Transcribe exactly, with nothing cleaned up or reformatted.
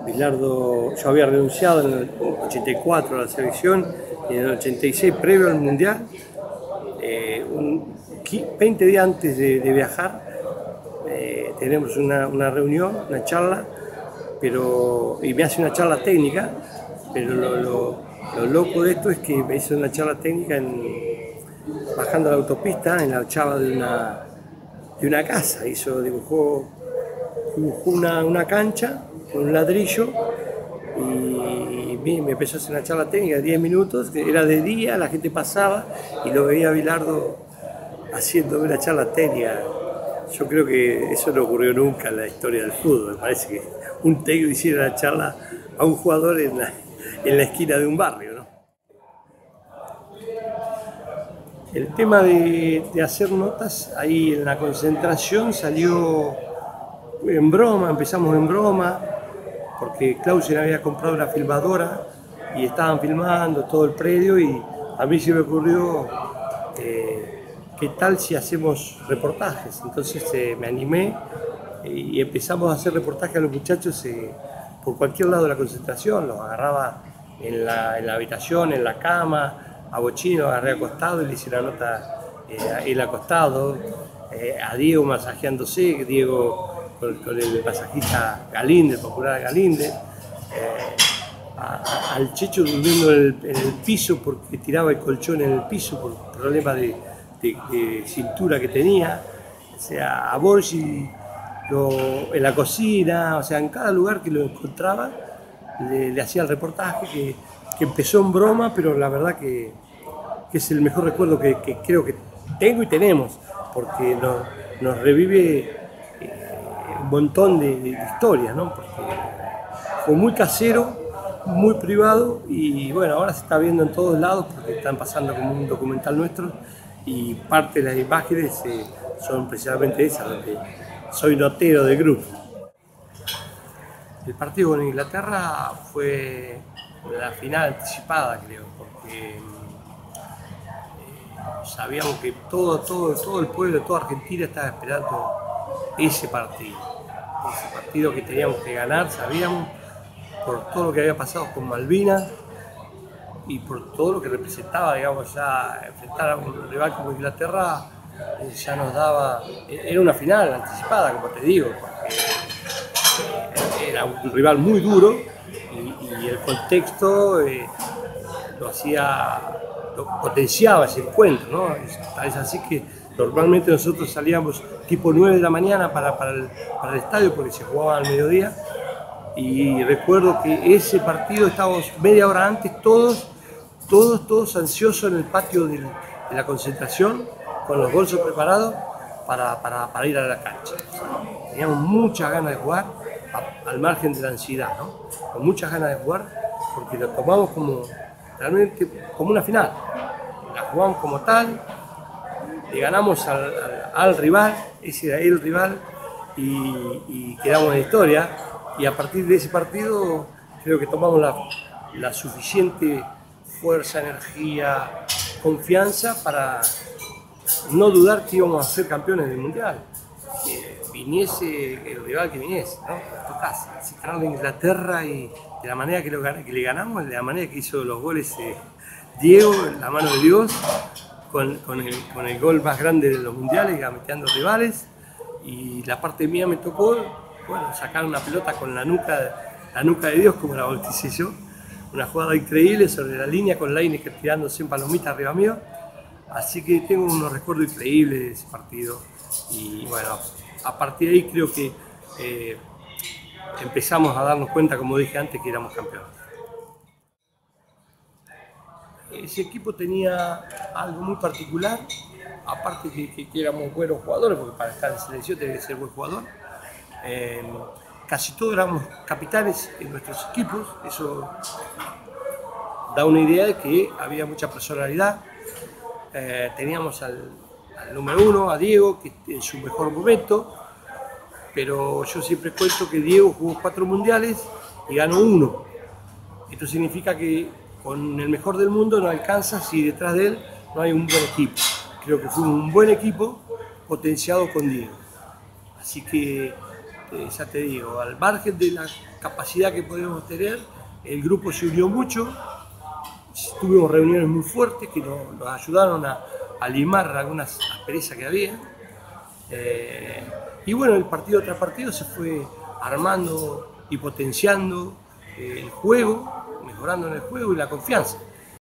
Bilardo, yo había renunciado en el ochenta y cuatro a la selección y en el ochenta y seis, previo al Mundial, eh, un, veinte días antes de, de viajar, eh, tenemos una, una reunión, una charla, pero, y me hace una charla técnica, pero lo, lo, lo loco de esto es que me hizo una charla técnica en, bajando la autopista, en la chava de una, de una casa. Hizo, dibujó, dibujó una, una cancha con un ladrillo y me empezó a hacer una charla técnica de diez minutos, que era de día, la gente pasaba y lo veía a Bilardo haciendo una charla técnica. Yo creo que eso no ocurrió nunca en la historia del fútbol. Me parece que un técnico hiciera una charla a un jugador en la, en la esquina de un barrio, ¿no? El tema de, de hacer notas, ahí en la concentración salió en broma, empezamos en broma, porque Clausen había comprado una filmadora y estaban filmando todo el predio y a mí se me ocurrió eh, qué tal si hacemos reportajes. Entonces eh, me animé y empezamos a hacer reportajes a los muchachos eh, por cualquier lado de la concentración. Los agarraba en la, en la habitación, en la cama, a Bochino agarré acostado y le hice la nota eh, a él acostado, eh, a Diego masajeándose, Diego con, con el masajista Galinde, el popular Galinde, eh, a, a, al Checho durmiendo en el, en el piso porque tiraba el colchón en el piso por problema de, de, de cintura que tenía, o sea, a Borgi lo, en la cocina, o sea, en cada lugar que lo encontraba le, le hacía el reportaje que, que empezó en broma, pero la verdad que, que es el mejor recuerdo que, que creo que tengo y tenemos, porque nos, nos revive un montón de, de historias, ¿no? Porque fue muy casero, muy privado y bueno, ahora se está viendo en todos lados porque están pasando como un documental nuestro y parte de las imágenes eh, son precisamente esas, donde soy notero del grupo. El partido con Inglaterra fue la final anticipada, creo, porque eh, sabíamos que todo, todo, todo el pueblo, toda Argentina estaba esperando ese partido. Ese partido que teníamos que ganar, sabíamos, por todo lo que había pasado con Malvinas y por todo lo que representaba, digamos, ya enfrentar a un rival como Inglaterra, eh, ya nos daba, era una final anticipada, como te digo, porque era un rival muy duro y, y el contexto eh, lo hacía, lo potenciaba ese encuentro, ¿no? Es, es así que normalmente nosotros salíamos tipo nueve de la mañana para, para, el, para el estadio porque se jugaba al mediodía y recuerdo que ese partido estábamos media hora antes todos, todos, todos ansiosos en el patio del, de la concentración con los bolsos preparados para, para, para ir a la cancha. O sea, teníamos muchas ganas de jugar a, al margen de la ansiedad, ¿no? Con muchas ganas de jugar porque lo tomamos como realmente como una final, la jugamos como tal. Le ganamos al, al, al rival, ese era el rival, y, y quedamos en la historia. Y a partir de ese partido creo que tomamos la, la suficiente fuerza, energía, confianza para no dudar que íbamos a ser campeones del Mundial. Que viniese el rival que viniese, ¿no? En tu casa, si ganaron Inglaterra y de la manera que, lo, que le ganamos, de la manera que hizo los goles eh, Diego, en la mano de Dios. Con, con, el, con el gol más grande de los mundiales, gameteando rivales, y la parte mía me tocó, bueno, sacar una pelota con la nuca, la nuca de Dios, como la bauticé yo, una jugada increíble sobre la línea con Lineker tirándose en palomita arriba mío, así que tengo unos recuerdos increíbles de ese partido, y bueno, a partir de ahí creo que eh, empezamos a darnos cuenta, como dije antes, que éramos campeones. Ese equipo tenía algo muy particular, aparte que, que, que éramos buenos jugadores, porque para estar en selección tenía que ser buen jugador. Eh, casi todos éramos capitanes en nuestros equipos, eso da una idea de que había mucha personalidad. Eh, teníamos al, al número uno, a Diego, que en su mejor momento, pero yo siempre cuento que Diego jugó cuatro mundiales y ganó uno. Esto significa que con el mejor del mundo no alcanza si detrás de él no hay un buen equipo. Creo que fue un buen equipo potenciado con Diego. Así que eh, ya te digo, al margen de la capacidad que podemos tener, el grupo se unió mucho, tuvimos reuniones muy fuertes que nos, nos ayudaron a, a limar algunas asperezas que había. Eh, y bueno, el partido tras partido se fue armando y potenciando eh, el juego, mejorando en el juego y la confianza.